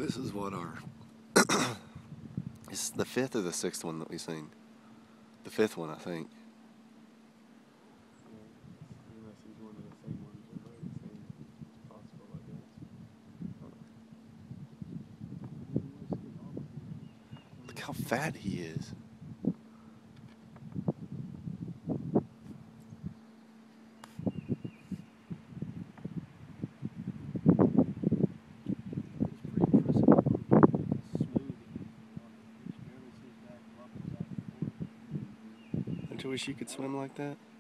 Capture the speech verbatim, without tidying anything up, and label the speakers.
Speaker 1: This is what our... It's the fifth or the sixth one that we've seen. The fifth one, I think. Look how fat he is. Don't you wish you could swim like that?